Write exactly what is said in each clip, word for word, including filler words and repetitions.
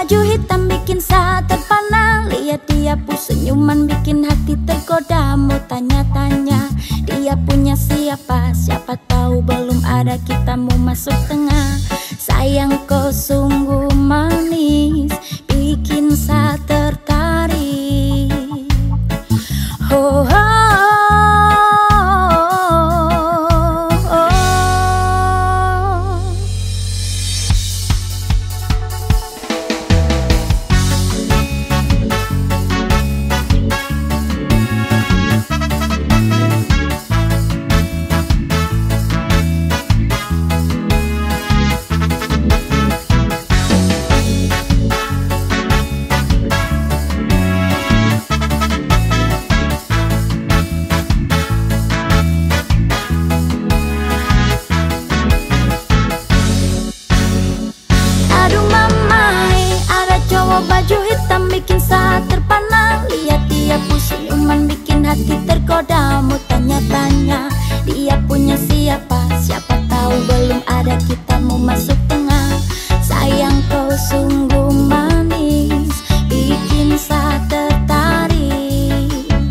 baju hitam bikin saya terpana. Lihat dia pun senyuman bikin hati tergoda. Mau tanya-tanya dia punya siapa? Siapa tahu belum ada kita mau masuk tengah. Sayang kau sungguh manis, bikin saya tertarik. Oh, oh. Baju hitam bikin saya terpana. Lihat dia pun senyuman bikin hati tergoda. Mau tanya-tanya dia punya siapa? Siapa tahu belum ada kita mau masuk tengah. Sayang kau sungguh manis, bikin saya tertarik.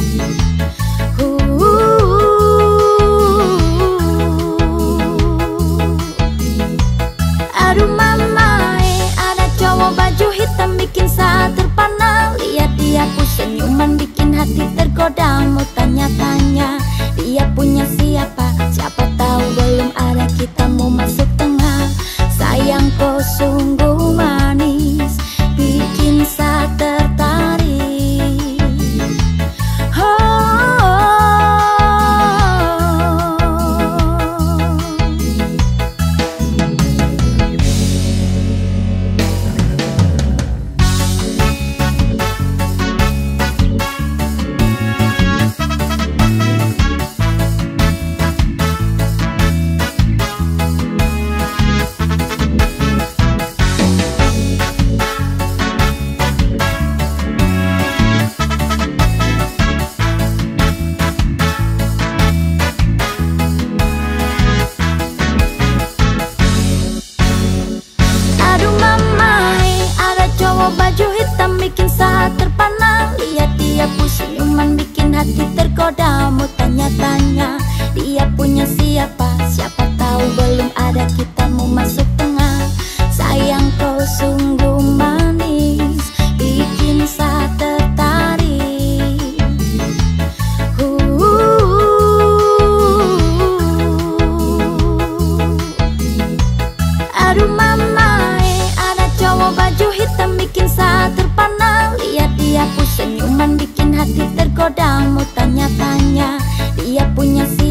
uh. Aduh mama, ada cowok baju hitam bikin saya terpana. Lihat dia pun senyuman bikin hati tergoda. Mau tanya-tanya dia punya siapa? Siapa tahu belum ada kita mau masuk tengah. Sayang kau sungguh manis, bikin saya tertarik. Oh. Baju hitam bikin saya terpana. Lihat dia pun senyuman bikin hati tergoda. Mau tanya-tanya dia punya siapa? Siapa tahu belum ada kita mau masuk tengah. Sayang kau sungguh manis, bikin saya tertarik. uh. Aduh mama, ada cowok baju hitam bikin saya terpana. Lihat dia pun senyuman bikin hati tergoda. Mau tanya-tanya dia punya siapa?